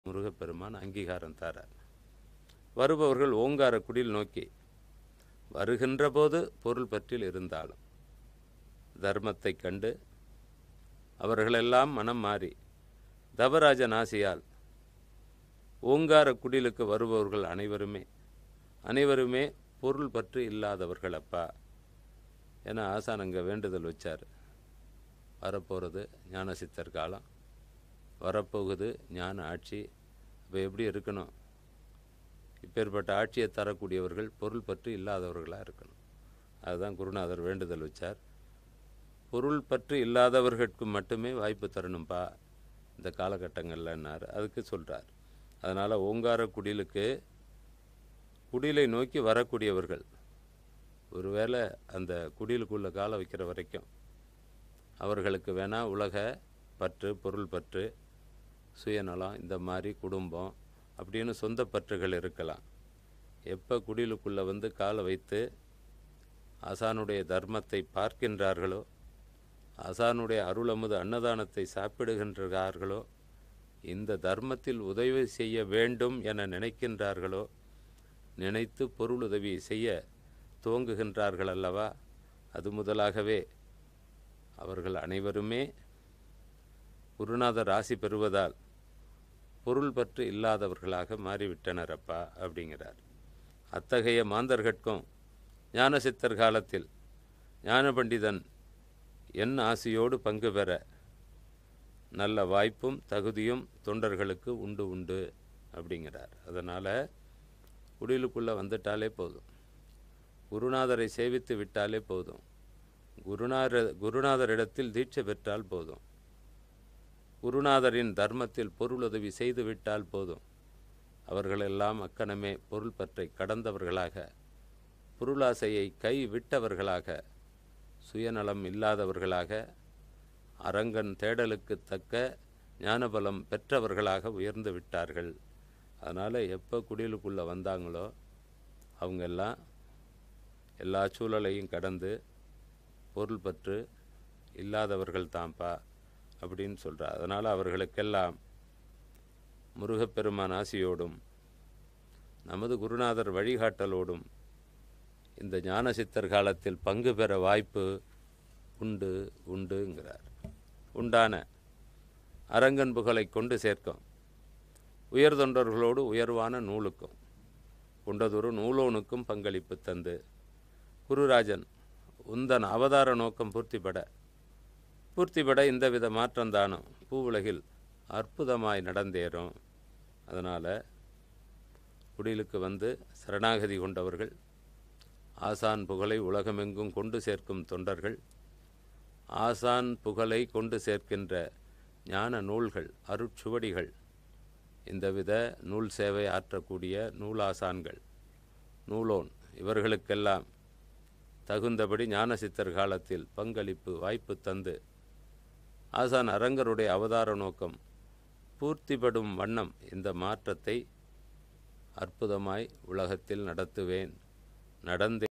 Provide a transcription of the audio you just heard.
முருகப்பெருமான் அங்கீகாரம் தாரார். வருபவர்கள் ஓங்கார குடில் நோக்கி வருகின்ற போது பொருள் பற்றில் இருந்தாலும் தர்மத்தை கண்டு அவர்களெல்லாம் மனம் மாறி தவராஜன் ஆசியால் ஓங்கார குடிலுக்கு வருபவர்கள் அனைவருமே பொருள் பற்று இல்லாதவர்கள் அப்பா என ஆசான் அங்கே வேண்டுதல் வச்சார். வரப்போகிறது ஞான சித்தர் காலம், வரப்போகுது ஞான ஆட்சி. இப்போ எப்படி இருக்கணும்? இப்பேற்பட்ட ஆட்சியை தரக்கூடியவர்கள் பொருள் பற்று இல்லாதவர்களாக இருக்கணும். அதுதான் குருநாதர் வேண்டுதல் வச்சார். பொருள் பற்று இல்லாதவர்களுக்கு மட்டுமே வாய்ப்பு தரணும்ப்பா இந்த காலகட்டங்கள்லன்னார். அதுக்கு சொல்கிறார். அதனால் ஓங்கார குடிலை நோக்கி வரக்கூடியவர்கள் ஒருவேளை அந்த குடிலுக்குள்ளே காலை வைக்கிற வரைக்கும் அவர்களுக்கு வேணால் உலக பற்று, பொருள் பற்று, சுயநலம், இந்த மாதிரி குடும்பம் அப்படின்னு சொந்த பற்றுகள் இருக்கலாம். எப்போ குடிலுக்குள்ளே வந்து காலை வைத்து ஆசானுடைய தர்மத்தை பார்க்கின்றார்களோ, ஆசானுடைய அருளமுது அன்னதானத்தை சாப்பிடுகின்றார்களோ, இந்த தர்மத்தில் உதவி செய்ய வேண்டும் என நினைக்கின்றார்களோ, நினைத்து பொருள் உதவி செய்ய துவங்குகின்றார்கள் அல்லவா, அது முதலாகவே அவர்கள் அனைவருமே குருநாதர் ஆசி பெறுவதால் பொருள் பற்று இல்லாதவர்களாக மாறிவிட்டனர் அப்பா அப்படிங்கிறார். அத்தகைய மாந்தர்கட்கும் ஞான சித்தர் காலத்தில் ஞான பண்டிதன் என் ஆசியோடு பங்கு பெற நல்ல வாய்ப்பும் தகுதியும் தொண்டர்களுக்கு உண்டு அப்படிங்கிறார். அதனால் குடிலுக்குள்ளே வந்துட்டாலே போதும், குருநாதரை சேவித்து விட்டாலே போதும், குருநாதரிடத்தில் தீட்சை பெற்றால் போதும், குருநாதரின் தர்மத்தில் பொருளுதவி செய்து விட்டால் போதும், அவர்களெல்லாம் அக்கணமே பொருள் பற்றை கடந்தவர்களாக, பொருளாசையை கை விட்டவர்களாக, சுயநலம் இல்லாதவர்களாக, அரங்கன் தேடலுக்கு தக்க ஞானபலம் பெற்றவர்களாக உயர்ந்து விட்டார்கள். அதனால் எப்போ குடிலுக்குள்ளே வந்தாங்களோ அவங்கெல்லாம் எல்லா சூழலையும் கடந்து பொருள் பற்று இல்லாதவர்கள் தான்ப்பா அப்படின்னு சொல்கிறார். அதனால் அவர்களுக்கெல்லாம் முருகப்பெருமான் ஆசியோடும் நமது குருநாதர் வழிகாட்டலோடும் இந்த ஞான சித்தர் காலத்தில் பங்கு பெற வாய்ப்பு உண்டுங்கிறார். உண்டான அரங்கன் புகழை கொண்டு சேர்க்கும் உயர்தொண்டர்களோடு உயர்வான நூலுக்கும் கொண்டதொரு நூலோனுக்கும் பங்களிப்பு தந்து குருராஜன் உந்தன் அவதார நோக்கம் பூர்த்திபட இந்தவித மாற்றந்தானும் பூவுலகில் அற்புதமாய் நடந்தேறும். அதனால் குடிலுக்கு வந்து சரணாகதி கொண்டவர்கள், ஆசான் புகழை உலகமெங்கும் கொண்டு சேர்க்கும் தொண்டர்கள், ஆசான் புகழை கொண்டு சேர்க்கின்ற ஞான நூல்கள், அருட்சுவடிகள், இந்தவித நூல் சேவை ஆற்றக்கூடிய நூலாசான்கள், நூலோன், இவர்களுக்கெல்லாம் தகுந்தபடி ஞான சித்தர் காலத்தில் பங்களிப்பு வாய்ப்பு தந்து ஆசான் அரங்கருடைய அவதார நோக்கம் பூர்த்திப்படும் வண்ணம் இந்த மாற்றத்தை அற்புதமாய் உலகத்தில் நடத்துவேன், நடந்தே